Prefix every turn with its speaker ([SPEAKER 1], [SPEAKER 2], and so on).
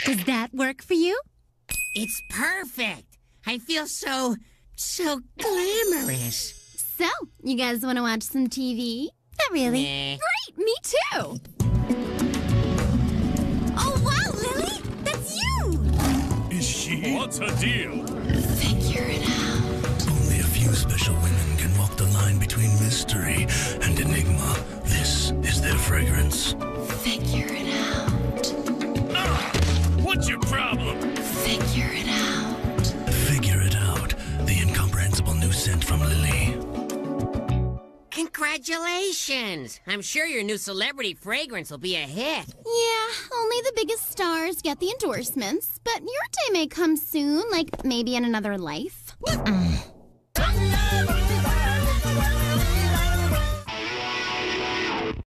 [SPEAKER 1] Does that work for you?
[SPEAKER 2] It's perfect. I feel so glamorous.
[SPEAKER 1] So, you guys want to watch some TV? Not really.
[SPEAKER 2] Nah.
[SPEAKER 1] Great, me too. Oh, wow, Lily, that's you.
[SPEAKER 3] Is she? What's her deal?
[SPEAKER 1] Figure it out.
[SPEAKER 4] Only a few special women can walk the line between mystery and enigma. This is their fragrance.
[SPEAKER 1] Figure it out.
[SPEAKER 3] What's your problem?
[SPEAKER 1] Figure it out.
[SPEAKER 4] Figure it out. The incomprehensible new scent from Lily.
[SPEAKER 2] Congratulations! I'm sure your new celebrity fragrance will be a hit.
[SPEAKER 1] Yeah, only the biggest stars get the endorsements, but your day may come soon, like maybe in another life.